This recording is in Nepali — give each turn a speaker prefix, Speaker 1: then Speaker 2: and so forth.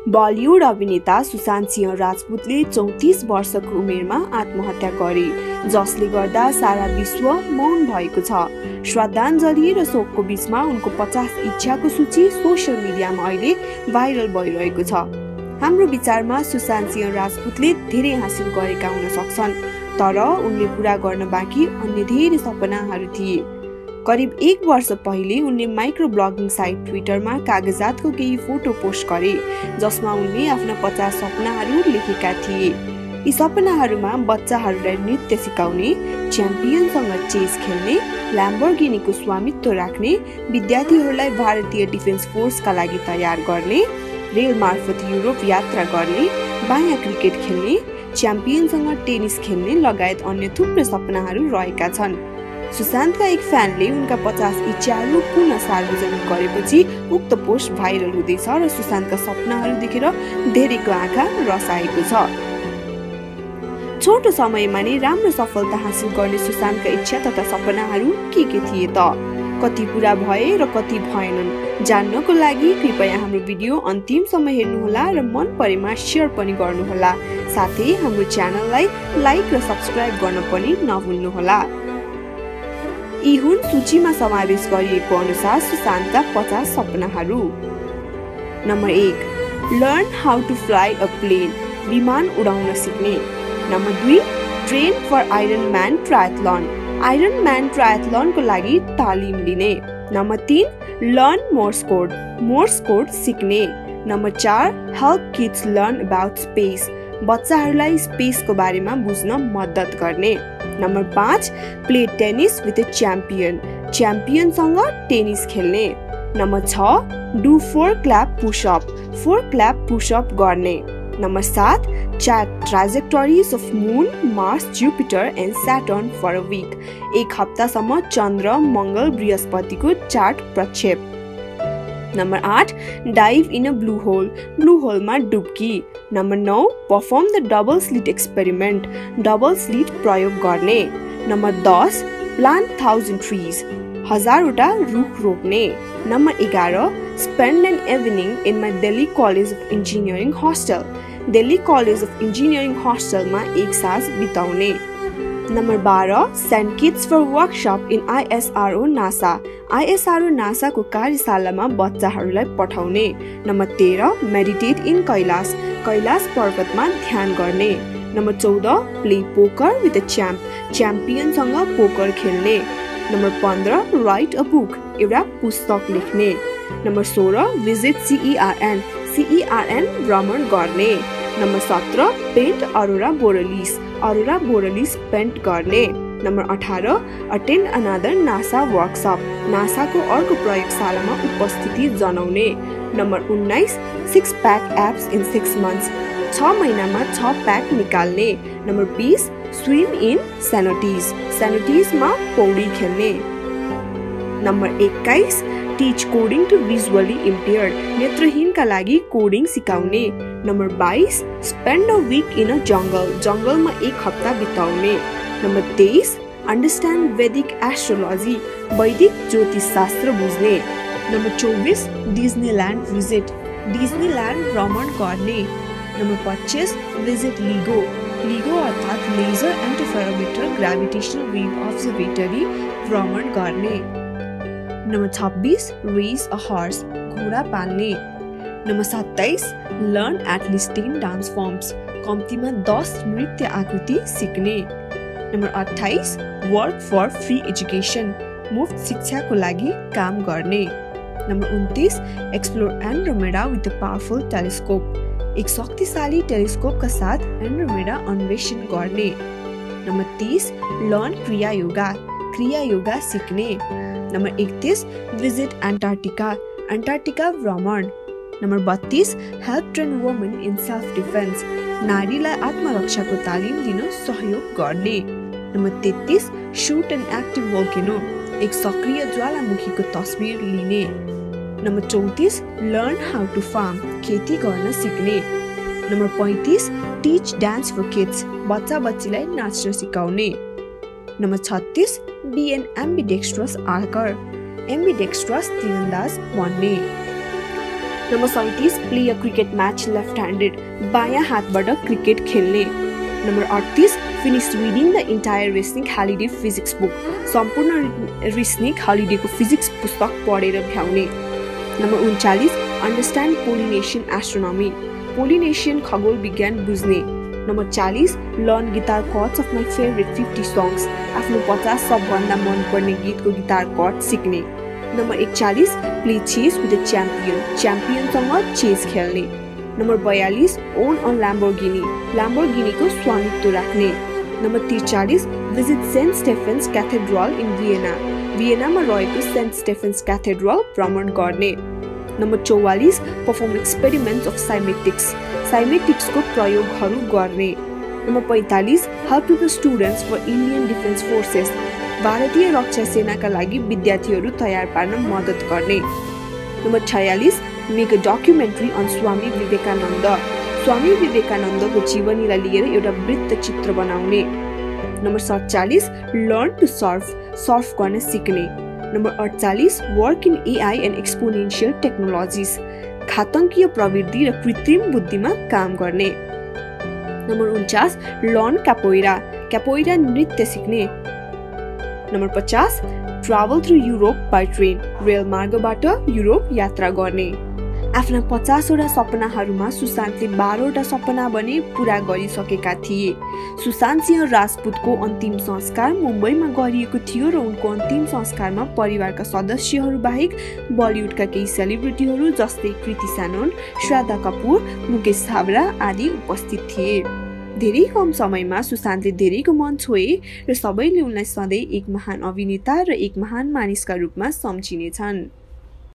Speaker 1: बलिउड अभिनेता सुशान्त सिंह राजपूतले 34 वर्षको उमेरमा आत्महत्या गरे, जसले गर्दा सारा विश्व मौन भएको छ। श्रद्धाञ्जली र शोकको बीचमा उनको 50 इच्छाको सूची सोशल मिडियामा अहिले भाइरल भइरहेको छ। हाम्रो विचारमा सुशान्त सिंह राजपूतले धेरै हासिल गरेका हुन सक्छन्, तर उनले पूरा गर्न बाँकी अन्य धेरै सपनाहरू थिए। करिब 1 वर्ष पहिले उनले माइक्रो ब्लगिङ साइट ट्विटरमा कागजातको केही फोटो पोस्ट गरे, जसमा उनले आफ्ना 50 सपनाहरू लेखेका थिए। यी सपनाहरूमा बच्चाहरूलाई नृत्य सिकाउने, च्याम्पियनसँग चेस खेल्ने, ल्याम्बोर्गिनीको स्वामित्व राख्ने, विद्यार्थीहरूलाई भारतीय डिफेन्स फोर्सका लागि तयार गर्ने, रेल मार्फत युरोप यात्रा गर्ने, बायाँ क्रिकेट खेल्ने, च्याम्पियनसँग टेनिस खेल्ने लगायत अन्य थुप्रै सपनाहरू रहेका छन्। सुशान्तका एक फ्यानले उनका 50 इच्छाहरू पुनः सार्वजनिक गरेपछि उक्त पोस्ट भाइरल हुँदैछ र सुशान्तका सपनाहरू देखेर धेरैको आँखा रसाएको छ। छोटो समयमा नै राम्रो सफलता हासिल गर्ने सुशान्तका इच्छा तथा सपनाहरू के थिए त? कति पूरा भए र कति भएनन्? जान्नको लागि कृपया हाम्रो भिडियो अन्तिमसम्म हेर्नुहोला र मन परेमा शेयर पनि गर्नुहोला। साथै हाम्रो च्यानललाई लाइक र सब्स्क्राइब गर्न पनि नभुल्नुहोला। यी हुन् सूचीमा समावेश गरिएको अनुसार सुशान्तका 50 सपनाहरू। Number 1, learn how to fly a plane, विमान उडाउन सिक्ने। Number 2, train for Ironman triathlon, Ironman ट्रायथलनको लागि तालिम लिने। नम्बर 3, लर्न मोर्स कोड सिक्ने। Number 4, help kids learn about space, बच्चाहरूलाई स्पेसको बारेमा बुझ्न मद्दत गर्ने। Number 5, play tennis with a champion, च्याम्पियनसँग टेनिस खेल्ने। नम्बर 6, डु 4 क्ल्याप पुशअप गर्ने। Number 7, chart trajectories of moon, Mars, Jupiter and Saturn for a week, एक हप्तासम्म चन्द्र, मंगल, बृहस्पतिको चार्ट प्रक्षेप। Number 8, dive in a blue होलमा डुब्की। Number 9, perform the double slit experiment, double slit प्रयोग गर्ने। नम्बर 10, प्लान्ट 1000 ट्रीज, 1000वटा रुख रोप्ने। Number 11, spend an evening in my Delhi college of engineering hostel, Delhi college of engineering हस्टलमा एक साँझ बिताउने। Number 12, send kids for workshop in ISRO नासाको कार्यशालामा बच्चाहरूलाई पठाउने। नम्बर 13, मेडिटेट इन कैलाश पर्वतमा ध्यान गर्ने। Number 14, play poker with a च्याम्पियनसँग पोकर खेल्ने। नम्बर 15, राइट अ बुक, एउटा पुस्तक लेख्ने। नम्बर 16, विजिट CERN भ्रमण गर्ने। Number 17, paint aurora borealis paint गर्ने। Number 18, attend another NASA workshop, नासाको अर्को प्रयोगशालामा उपस्थिति जनाउने। Number 19, 6 pack abs in 6 months, 6 महिनामा 6 पैक निकाल्ने। नम्बर 20, स्विम इन सैनोटिजमा पौडी खेल्ने। Number 21, teach coding to visually impaired, नेत्रहीनका लागि कोडिङ सिकाउने। Number 22, spend a week in a जंगलमा एक हप्ता बिताउने। नम्बर 23, अन्डरस्ट्यान्ड वैदिक एस्ट्रोलोजी, वैदिक ज्योतिष शास्त्र बुझ्ने। नम्बर 24, डिज्नील्यान्ड भ्रमण गर्ने। नम्बर 25, विजिट लिगो अर्थात् laser interferometer gravitational wave observatory भ्रमण गर्ने। नम्बर 26, रेस अ हर्स, घोडा पाल्ने। Number 27, learn at least 10 dance forms, कम्तीमा 10 नृत्य आकृति सिक्ने। Number 28, work for free education, मुफ्त शिक्षाको लागि काम गर्ने। Number 29, explore Andromeda with a powerful telescope, एक शक्तिशाली टेलिस्कोपका साथ एन्ड्रोमेडा अन्वेषण गर्ने। नम्बर 30, लर्न क्रिया योगा सिक्ने। नम्बर 31, विजिट एन्टार्क्टिका भ्रमण। Number 32, help train women in self defence, नारीलाई आत्मरक्षाको तालिम दिन सहयोग गर्ने। Number 33, shoot an active volcano, एक सक्रिय ज्वालामुखीको तस्बिर लिने। Number 34, learn how to farm, खेती गर्न सिक्ने। Number 35, teach dance for kids, बच्चाबच्चीलाई नाच्न सिकाउने। Number 36, be an ambidextrous archer, ambidextrous तीरन्दाज बन्ने। Number 37 play a cricket match left handed, बायाँ हातबाट क्रिकेट खेल्ने। Number 38 finish reading the entire Resnick Halliday physics book, सम्पूर्ण रेस्निक हलिडेको फिजिक्स पुस्तक पढेर भ्याउने। Number 39 understand Polynesian astronomy, Polynesian खगोल विज्ञान बुझ्ने। Number 40 learn guitar chords of my favourite 50 songs, आफ्नो 50 सबभन्दा मनपर्ने गीतको गिटार कर्ड सिक्ने। Number 41 play chess with the champion, च्याम्पियनसँग चेस खेल्ने। नम्बर 42 ओन अ ल्याम्बोर्गिनी, ल्याम्बोर्गिनीको स्वामित्व राख्ने। Number 43 visit Saint Stephen's cathedral in Vienna, भियनामा रहेको सेन्ट स्टेफेन्स क्याथेड्रल भ्रमण गर्ने। Number 44 perform experiments of cymatics, साइमेटिक्सको प्रयोगहरू गर्ने। Number 45 help to the students for Indian defence forces, भारतीय रक्षा सेनाका लागि विद्यार्थीहरू तयार पार्न मद्दत गर्ने। Number 46 make a documentary on Swami Vivekananda, Swami विवेकानन्दको जीवनीलाई लिएर एउटा वृत्तचित्र बनाउने। Number 47 learn to surf, surf गर्न सिक्ने। Number 48 work in AI and exponential technologies, घातङ्कीय प्रविधि र कृत्रिम बुद्धिमा काम गर्ने। नम्बर 49 लर्न क्यापोइरा, क्यापोइरा नृत्य सिक्ने। Number 50 travel through Europe by train, रेल मार्गबाट युरोप यात्रा गर्ने। आफ्ना 50 वटा सपनाहरूमा सुशान्तले 12 वटा सपना भने पूरा गरिसकेका थिए। सुशान्त सिंह राजपूतको अन्तिम संस्कार मुम्बईमा गरिएको थियो र उनको अन्तिम संस्कारमा परिवारका सदस्यहरू बाहेक बलिउडका केही सेलिब्रिटीहरू जस्तै कृति सनोन, श्रद्धा कपुर, मुकेश छाबरा आदि उपस्थित थिए। धेरै कम समयमा सुशान्तले धेरैको मन छोए र सबैले उनलाई सधैँ एक महान अभिनेता र एक महान मानिसका रूपमा सम्झिनेछन्।